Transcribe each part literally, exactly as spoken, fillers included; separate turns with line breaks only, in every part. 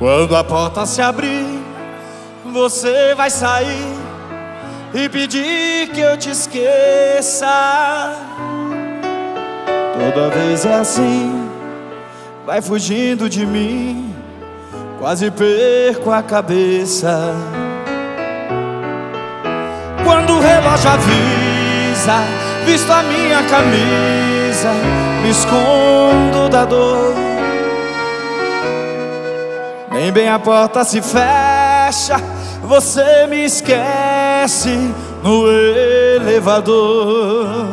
Quando a porta se abrir, você vai sair e pedir que eu te esqueça. Toda vez é assim, vai fugindo de mim, quase perco a cabeça. Quando o relógio avisa, visto a minha camisa, me escondo da dor. Nem bem a porta se fecha, você me esquece no elevador.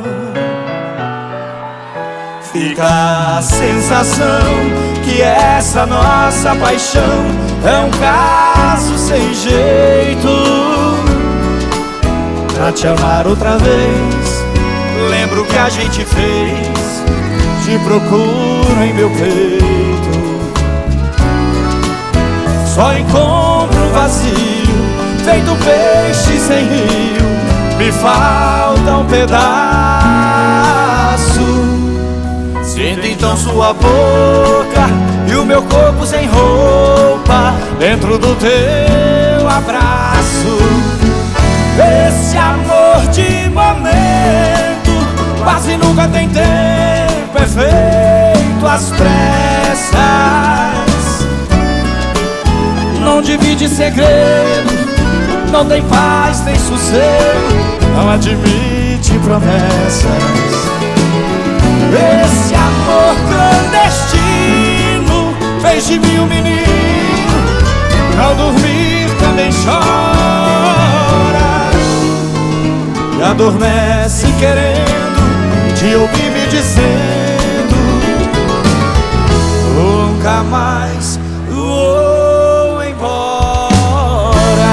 Fica a sensação que essa nossa paixão é um caso sem jeito. Pra te amar outra vez, lembro o que a gente fez, te procuro em meu peito. Só encontro um vazio, feito peixe sem rio, me falta um pedaço. Sinto então sua boca e o meu corpo sem roupa dentro do teu abraço. Esse amor de momento quase nunca tem tempo, é feito às pressas. Não divide segredo, não tem paz, tem sossego, não admite promessas. Esse amor clandestino fez de mim um menino, ao dormir também chora e adormece querendo te ouvir me dizendo: nunca mais vou embora.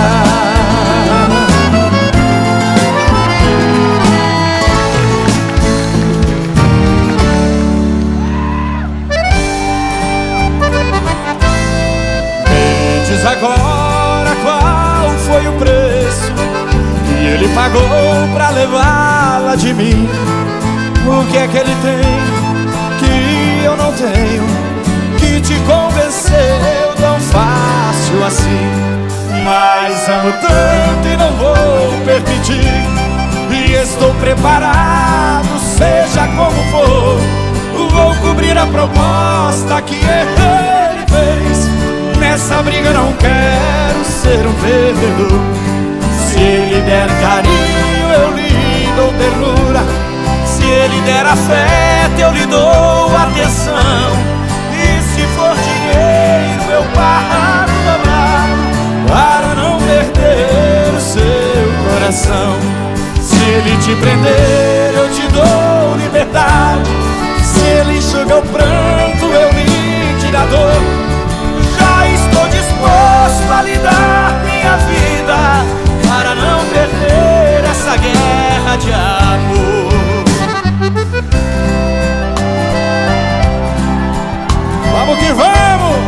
Me diz agora qual foi o preço que ele pagou pra levá-la de mim. O que é que ele tem que eu não tenho, que te convenceu tão fácil assim? Mas amo tanto e não vou permitir, e estou preparado, seja como for. Vou cobrir a proposta que ele fez. Nessa briga não quero ser um perdedor. Se ele der carinho, eu lhe dou ternura. Se ele der afeto, eu lhe dou atenção. E se for dinheiro, eu pago dobrado para não perder o seu coração. Se ele te prender, eu te dou liberdade. Se ele enxuga o pranto, eu lhe tiro a dor. Já estou disposto a lhe dar minha vida para não perder essa guerra de amor. Vamos que vamos!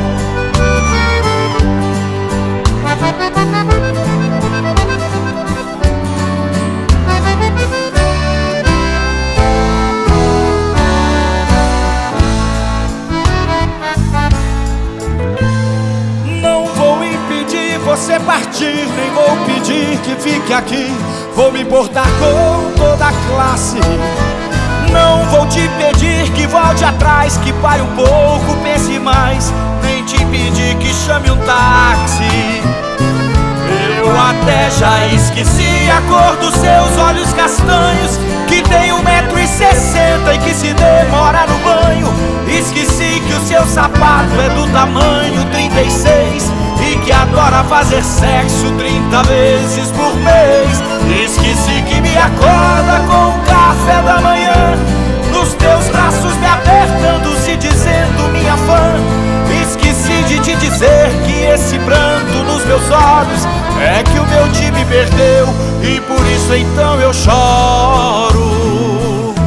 Não vou impedir você partir, nem vou pedir que fique aqui. Vou me importar com toda a classe. Não vou te pedir que volte atrás, que pare um pouco, pense mais. Nem te pedir que chame um táxi. Eu até já esqueci a cor dos seus olhos castanhos, que tem um metro e sessenta e que se demora no banho. Esqueci que o seu sapato é do tamanho trinta e seis e que adora fazer sexo trinta vezes por mês. Esqueci que me acorda com o café da manhã, nos teus braços me apertando, se dizendo minha fã. Esqueci de te dizer que esse pranto nos meus olhos é que o meu time perdeu, e por isso então eu choro.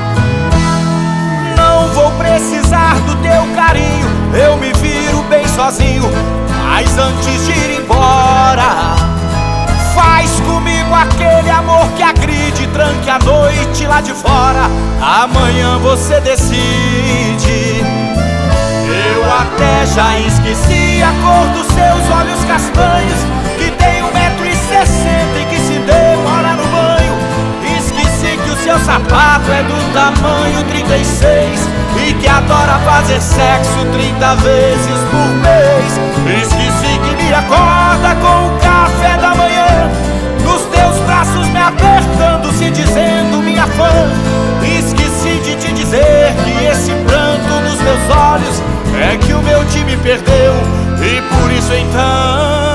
Não vou precisar do teu carinho, eu me viro bem sozinho. Mas antes de ir embora, faz comigo aquele amor que agride, tranque a noite lá de fora. Amanhã você decide. Eu até já esqueci a cor dos seus olhos castanhos, que tem um metro e sessenta e que se demora no banho. Esqueci que o seu sapato é do tamanho trinta e seis e que adora fazer sexo trinta vezes por mês. Esqueci que me acorda com o café da manhã, nos teus braços me apertando, se dizendo minha fã. Esqueci de te dizer que esse pranto nos meus olhos é que o meu time perdeu, e por isso então